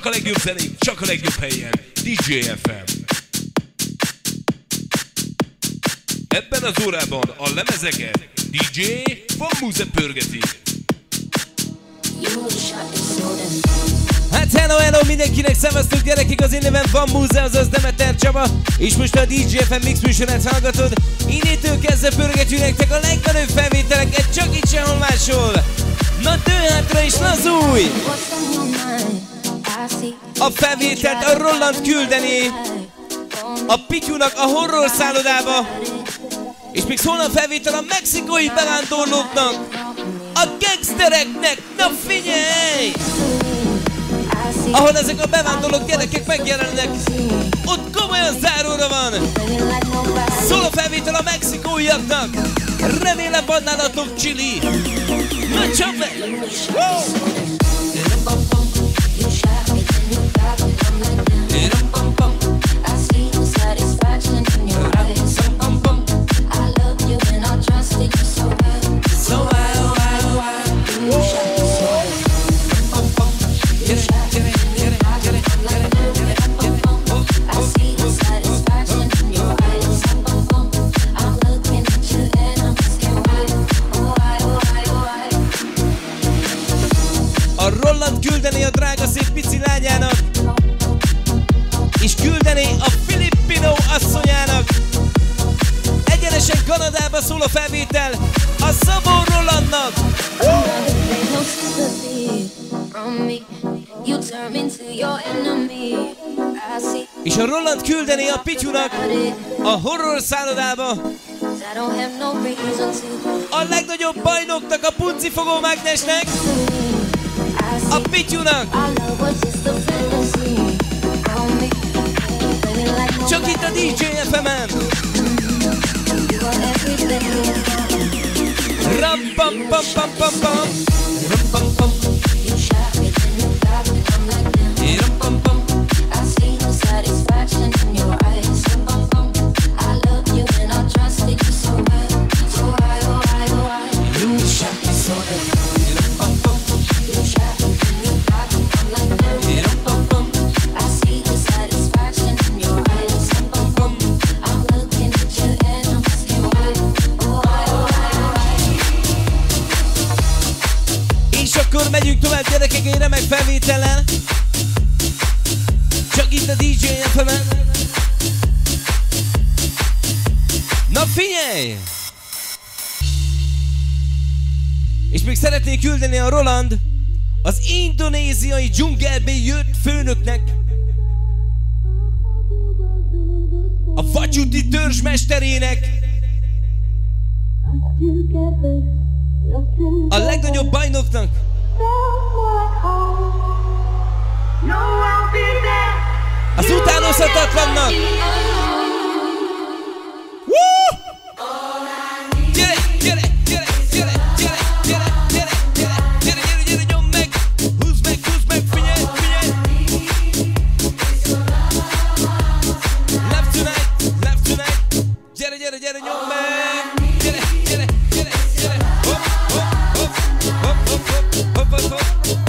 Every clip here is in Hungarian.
Csak a legjobb zenék, csak a legjobb helyen. DJ FM. Ebben az órában a lemezeket DJ Van Muze pörgeti. Hát hello mindenkinek, szevasztok gyerekek, az én nevem Van Muze, azaz Demeter Csaba, és most a DJ FM Mix műsorát hallgatod. Innétől kezdve pörgetjük nektek a legmenőbb felvételeket, csak itt sehol máshol. Na dőj hátra és lazulj! A felvételt a Roland küldeni a Pityunak a horror szállodába, és még szólna a felvétel a mexikói bevándorlóknak, a gangstereknek, na figyelj! Ahol ezek a bevándorlók gyerekek megjelennek, ott komolyan záróra van. Szól a felvétel a mexikóiaknak, remélem van nálatok chili. Na csak meg! A Roland küldeni a drága szép pici lányának, és küldeni a Filippino asszonyának. Egyenesen Kanadába szól a felvétel a Szabó Rolandnak. És a Roland küldeni a Pityunak a horror szállodába, a legnagyobb bajnoknak, a puncifogó mágnesnek, a Pityunak. Csak itt a DJ FM-en. Ram pam pam pam pam pam. Ram pam pam. Ram pam pam. Akkor megyünk tovább gyerekek egy remek felvétellel. Csak itt a DJ FM-en. Na figyelj! És még szeretnék küldeni a Roland az indonéziai dzsungelbe jött főnöknek, a Vacuti törzsmesterének, a legnagyobb bajnoknak, az utánozhatatlannak. Gyere, gyere, gyere, gyere, gyere, gyere, gyere, gyere, gyere, gyere, gyere, nyomd meg, húzd meg, figyelj, figyelj. Love tonight, gyere, gyere, gyere, nyomd meg. Gyere, gyere, gyere, gyere, hop, hop, hop, hop, hop, hop, hop, hop, hop.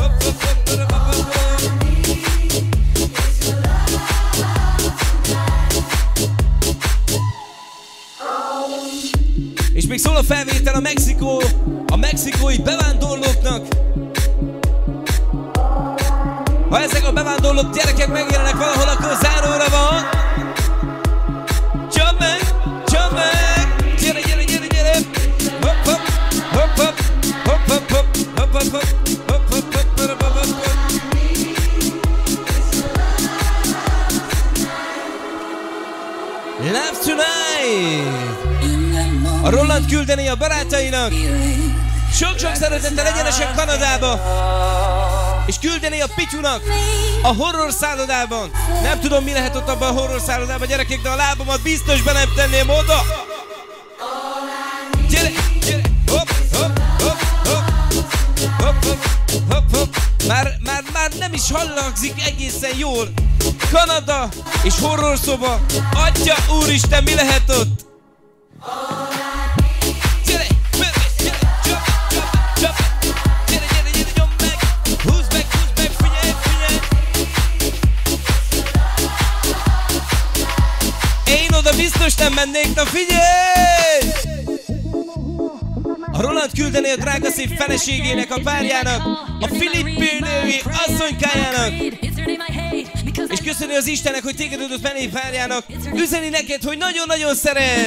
És még szól a felvétel a mexikói bevándorlóknak. Ha ezek a bevándorlók gyerekek megjelennek valahol, akkor záróra van. Csapd meg, csapd meg. Gyere, gyere, gyere, gyere. Hopp, hopp, hopp, hopp, hopp, hopp, hopp, hopp, hopp, hopp, hopp, hopp, hopp, hopp, hopp, hopp. Love tonight. A Roland küldeni a barátainak, sok-sok szeretettel egyenesen Kanadába, és küldeni a Pityunak a horror szállodában. Nem tudom, mi lehet ott abban a horror szállodában, gyerekek, de a lábamat biztos be nem tenném oda. Gyere, gyere, hopp, hopp, hopp, hopp, hopp, hopp, hopp, hopp. Már nem is hallagzik egészen jól. Kanada és horror szoba. Atya úristen, mi lehet ott? Gyere, gyere, gyere, csap, csap, gyere, gyere, gyere, nyomd meg, húzd meg, figyelj, figyelj. lennék, na figyelj! A Roland küldeni a drága szív feleségének, a párjának, a filippinői asszonykájának, és köszöni az Istennek, hogy téged adott menni párjának, üzeni neked, hogy nagyon-nagyon szeret!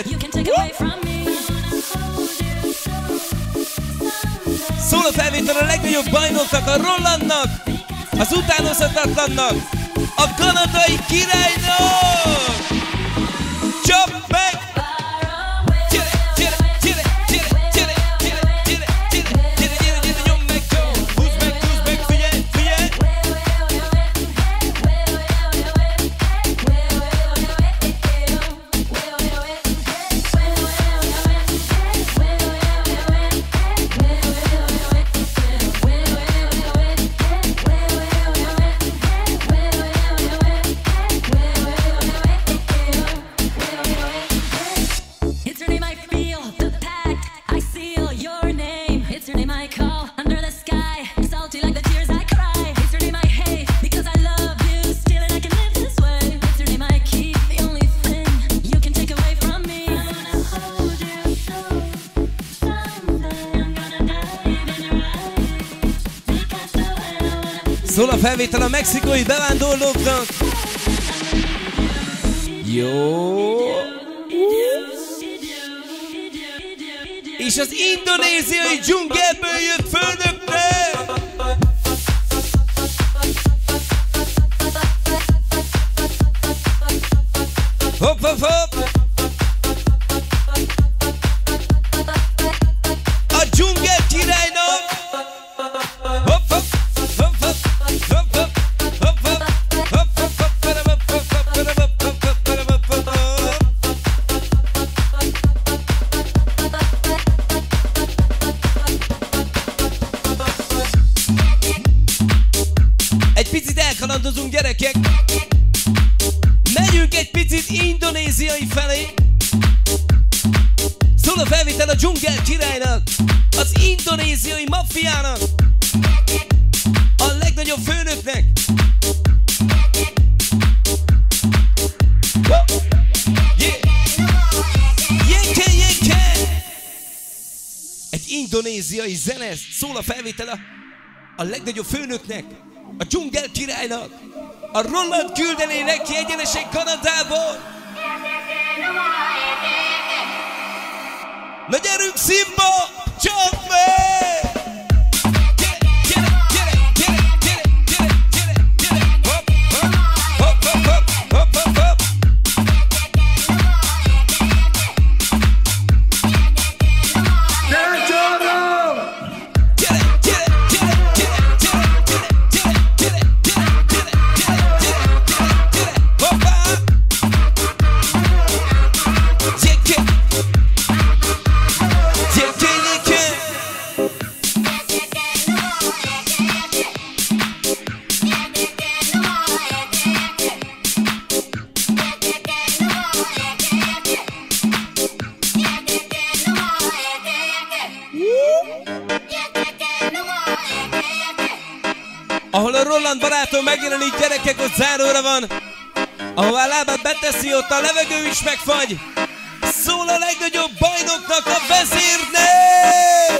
Szól a felvétel a legnagyobb bajnoknak, a Rolandnak, az utánozhatatlannak, a kanadai királynak! Csap meg! Szól a felvétel a mexikói bevándorlóknak. Jó. És az indonéziai dzsungelből jött főnöknek. Hopp, hopp, hopp. A dzsungel királynak. Hopp, hopp. Egy picit elkalandozunk, gyerekek. Megyünk egy picit indonéziai felé. Szól a felvétel a dzsungel királynak, az indonéziai maffiának, a legnagyobb főnöknek. Egy indonéziai zene, szól a felvétel a legnagyobb főnöknek, a dzsungel királynak, a Roland küldené neki egyenesen Kanadából. Na gyerünk színba, csak meg! Ahol a Roland barátom megjelenik, gyerekek, ott záróra van. Ahová a lábát beteszi, ott a levegő is megfagy. Szól a legnagyobb bajnoknak, a vezérnek!